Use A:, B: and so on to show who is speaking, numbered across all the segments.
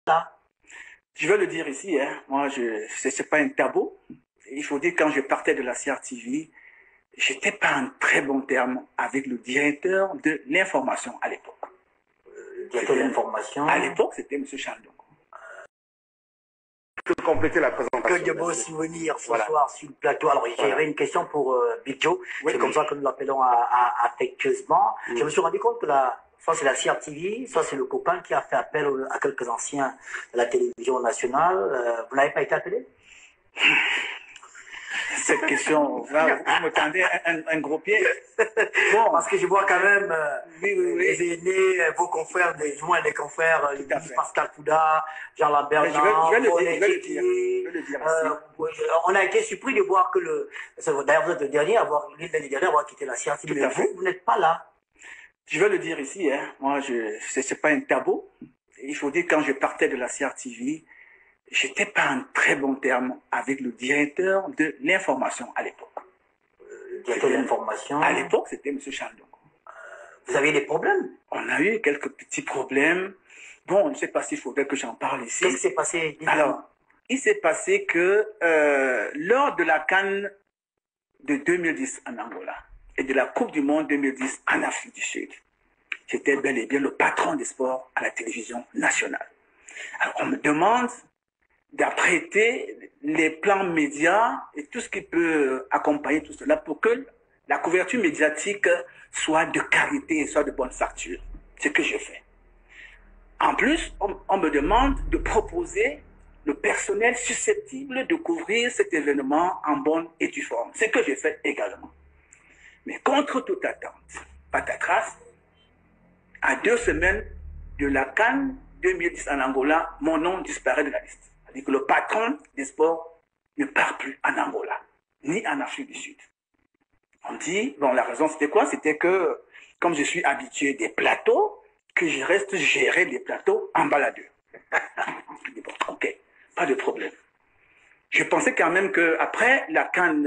A: là.
B: Je vais le dire ici, hein. Moi, c'est pas un tabou. Il faut dire, quand je partais de la CRTV, j'étais pas en très bon terme avec le directeur de l'information à l'époque.
A: Le directeur de l'information.
B: À l'époque, c'était M. Chandon.
C: Que compléter la présentation.
A: Que de beaux souvenirs ce soir sur le plateau. Alors, j'avais une question pour Big Joe. C'est comme ça que nous l'appelons affectueusement. Je me suis rendu compte que ça c'est la CRTV, ça c'est le copain qui a fait appel à quelques anciens de la télévision nationale. Vous n'avez pas été appelé?
B: Cette question, vous me tendez un gros pied.
A: Bon, parce que je vois quand même les aînés, vos confrères, du moins les confrères, Pascal Fouda, Jean Lambert,
B: je vais le dire.
A: On a été surpris de voir que d'ailleurs vous êtes le dernier à avoir, l'une des derniers à avoir quitté la CRTV, mais vous n'êtes pas là.
B: Je vais le dire ici, hein. Moi, c'est pas un tabou. Il faut dire, quand je partais de la CRTV, j'étais pas en très bon terme avec le directeur de l'information à l'époque.
A: Le directeur de l'information.
B: À l'époque, c'était M. Chandon.
A: Vous avez des problèmes?
B: On a eu quelques petits problèmes. Bon, je ne sais pas s'il faudrait que j'en parle ici.
A: Qu'est-ce qui s'est passé?
B: Alors, il s'est passé que lors de la CAN de 2010 en Angola et de la Coupe du Monde 2010 en Afrique du Sud, j'étais bel et bien le patron des sports à la télévision nationale. Alors, on me demande d'apprêter les plans médias et tout ce qui peut accompagner tout cela pour que la couverture médiatique soit de qualité et soit de bonne facture. C'est ce que je fais. En plus, on me demande de proposer le personnel susceptible de couvrir cet événement en bonne et due forme. C'est ce que j'ai fait également. Mais contre toute attente, patatras, à 2 semaines de la CAN 2010 en Angola, mon nom disparaît de la liste. C'est-à-dire que le patron des sports ne part plus en Angola, ni en Afrique du Sud. On dit, bon, la raison c'était quoi? C'était que, comme je suis habitué des plateaux, que je reste gérer les plateaux en baladeur. Je dis, bon, ok, pas de problème. Je pensais quand même qu'après la CAN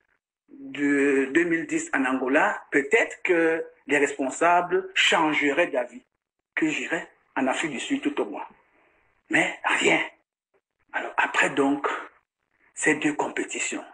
B: de 2010 en Angola, peut-être que les responsables changeraient d'avis, que j'irais en Afrique du Sud tout au moins. Mais rien. Alors après donc, ces 2 compétitions,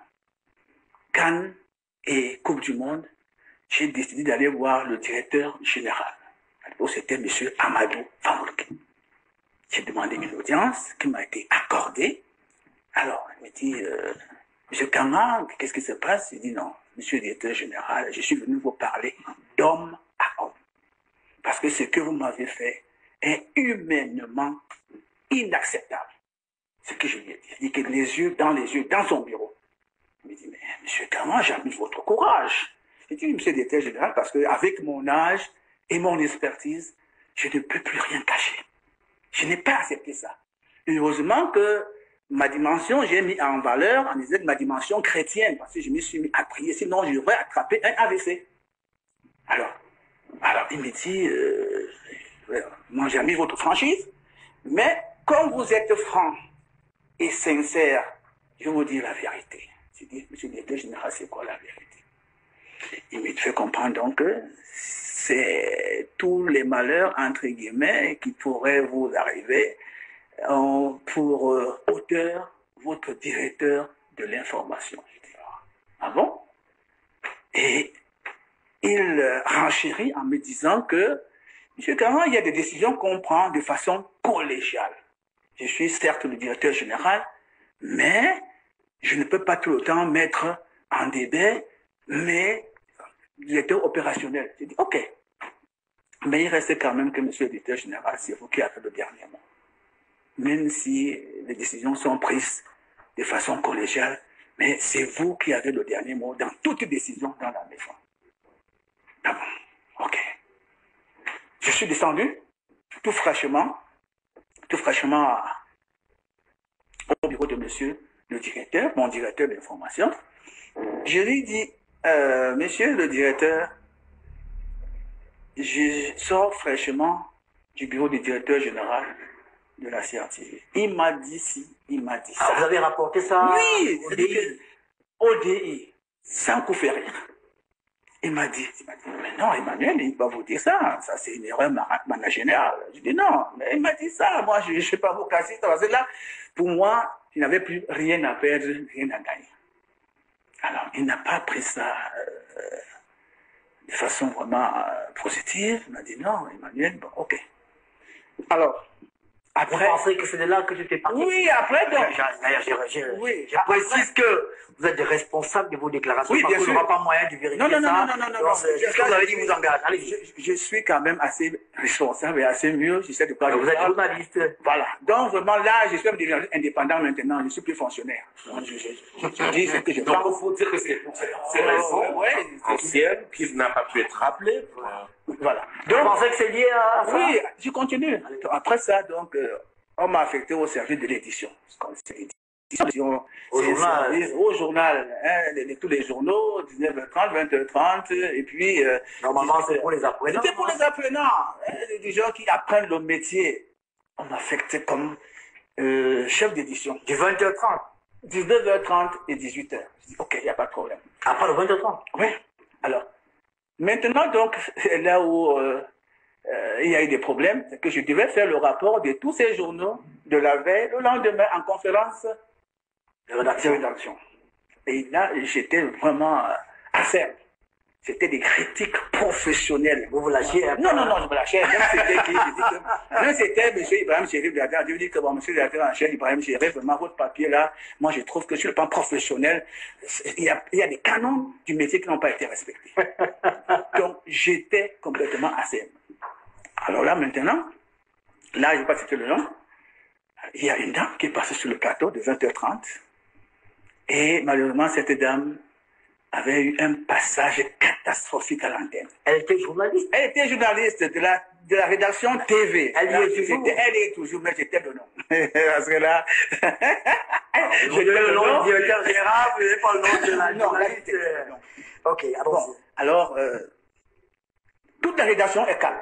B: CAN et Coupe du Monde, j'ai décidé d'aller voir le directeur général. C'était M. Amadou Famolke. J'ai demandé une audience qui m'a été accordée. Alors, il me dit, M. Kanga, qu'est-ce qui se passe? Il dit non, monsieur le directeur général, je suis venu vous parler d'homme à homme. Parce que ce que vous m'avez fait est humainement inacceptable. Ce que je lui ai dit. Il dit que les yeux, dans son bureau. Il me dit, mais monsieur Kanga, j'admire votre courage. J'ai dit, monsieur le directeur général, parce qu'avec mon âge et mon expertise, je ne peux plus rien cacher. Je n'ai pas accepté ça. Heureusement que ma dimension, j'ai mis en valeur, en disant ma dimension chrétienne, parce que je me suis mis à prier, sinon j'aurais attrapé un AVC. Alors, il me dit, moi j'ai mis votre franchise, mais comme vous êtes franc et sincère, je vais vous dire la vérité. J'ai dit, monsieur le directeur général, c'est quoi la vérité? Il me fait comprendre donc que c'est tous les malheurs, entre guillemets, qui pourraient vous arriver pour auteur, votre directeur de l'information. Je dis, ah bon? Et il renchérit en me disant que, monsieur Caron, il y a des décisions qu'on prend de façon collégiale. Je suis certes le directeur général, mais je ne peux pas tout le temps mettre en débat mes directeurs opérationnels. J'ai dit, ok. Mais il reste quand même que monsieur le directeur général, c'est vous qui avez le dernier mot. Même si les décisions sont prises de façon collégiale, mais c'est vous qui avez le dernier mot dans toute décision dans la maison. D'abord, ok. Je suis descendu, tout fraîchement au bureau de monsieur le directeur, mon directeur d'information. Je lui dis, monsieur le directeur, je sors fraîchement du bureau du directeur général de la CRTV. Il m'a dit ci, il m'a dit ça.
A: Ah, vous avez rapporté ça?
B: Oui, au DI, sans coup férir. Il m'a dit, mais non, Emmanuel, il va vous dire ça c'est une erreur managériale. Je dis non, mais il m'a dit ça, moi je ne sais pas vous casser, parce que là, pour moi, il n'avait plus rien à perdre, rien à gagner. Alors, il n'a pas pris ça de façon vraiment positive. Il m'a dit non, Emmanuel, bon, ok. Alors, après,
A: vous pensez que c'est de là que tu t'es parti?
B: Oui, après, donc.
A: D'ailleurs, je précise que vous êtes responsables de vos déclarations.
B: Oui, bien sûr.
A: Il n'y aura pas moyen de vérifier ça.
B: Non.
A: Est-ce que vous avez dit vous engagez? Allez-y.
B: Je suis quand même assez responsable et assez mieux. Je sais de quoi je parle.
A: Vous êtes journaliste.
B: Voilà. Donc, vraiment, là, je suis indépendant maintenant. Je ne suis plus fonctionnaire. Donc, je dis ce que je
C: Donc, il faut dire que c'est raison ancienne qui n'a pas pu être rappelée.
B: Voilà.
A: Donc, vous pensez que c'est lié à ça?
B: Oui, je continue. Après ça, donc, on m'a affecté au service de l'édition. Au journal, hein, tous les journaux, 19h30, 20h30, et puis...
A: normalement, c'est pour les apprenants.
B: C'était pour les apprenants, hein, des gens qui apprennent le métier. On m'a affecté comme chef d'édition.
A: Du 20h30
B: 19h30 et 18h. Je dis, ok, il n'y a pas de problème.
A: Après le 20h30?
B: Oui. Alors, maintenant, donc, là où il y a eu des problèmes, c'est que je devais faire le rapport de tous ces journaux de la veille, le lendemain, en conférence de rédaction. Et là, j'étais vraiment acerbe. C'était des critiques professionnelles.
A: Vous vous lâchiez?
B: Non, je me lâchais. Même c'était M. Ibrahim Chérif, je lui dis que bon, M. le directeur en chef Ibrahim Chérif, vraiment, votre papier là, moi je trouve que sur le plan professionnel, il y a des canons du métier qui n'ont pas été respectés. Donc, j'étais complètement acerbe. Alors là, maintenant, là, je ne vais pas citer le nom, il y a une dame qui est passée sur le plateau de 20h30, et malheureusement, cette dame avait eu un passage catastrophique à l'antenne.
A: Elle était journaliste?
B: Elle était journaliste de la rédaction TV.
A: Elle y est toujours?
B: Elle est toujours, mais j'étais le nom. Parce que là...
A: je donne le nom du directeur général, vous n'avez pas le nom de la journaliste. Ok,
B: bon, alors, toute la rédaction est calme.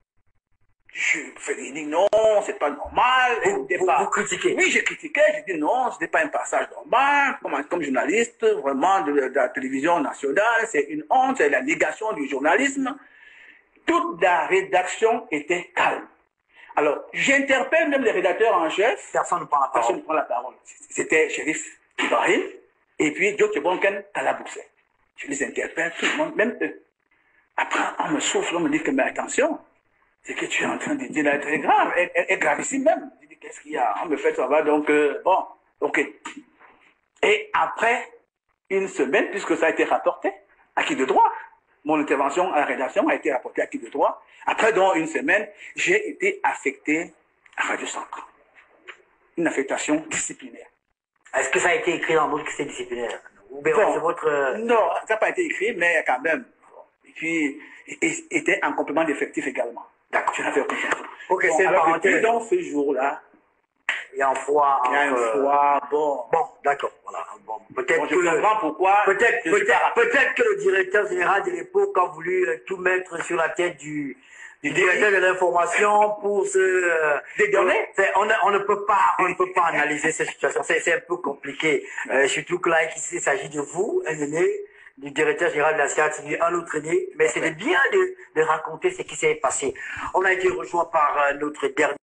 B: Je fais dire non, c'est pas normal.
A: Vous critiquez?
B: Oui, j'ai critiqué, j'ai dit non, ce n'est pas un passage normal. Comme journaliste, vraiment, de la télévision nationale, c'est une honte, c'est la négation du journalisme. Toute la rédaction était calme. Alors, j'interpelle même les rédacteurs en chef.
A: Personne ne prend la parole.
B: Personne ne prend la parole. C'était Chérif Ibrahim et puis Dieu Bonken Talaboussé. Je les interpelle, tout le monde, même eux. Après, on me souffle, on me dit que, mais attention, ce que tu es en train de dire là est très grave, est gravissime même. Je dis, qu'est-ce qu'il y a? On me fait savoir, donc, bon, ok. Et après une semaine, puisque ça a été rapporté, à qui de droit, mon intervention à la rédaction a été rapportée à qui de droit. Après, dans une semaine, j'ai été affecté à Radio Centre. Une affectation disciplinaire.
A: Est-ce que ça a été écrit dans votre que c'est disciplinaire? Ou bien
B: bon,
A: c'est votre...
B: Non, ça n'a pas été écrit, mais quand même. Et puis, était en complément d'effectif également. D'accord, je n'avais aucune chose.
A: Ok, bon, c'est une parenthèse.
B: Dans ce jour-là,
A: il y a un foie.
B: Il y a un foie, bon.
A: Bon, d'accord, voilà. Bon, peut-être
B: je comprends pourquoi.
A: Peut-être que le directeur général de l'époque a voulu tout mettre sur la tête du directeur de l'information pour se
B: dédonner.
A: On ne peut pas analyser cette situation. C'est un peu compliqué. Surtout que là, il s'agit de vous, un aîné, du directeur général de la CRTV, un autre aîné. Mais c'était bien de raconter ce qui s'est passé. On a été rejoint par notre dernier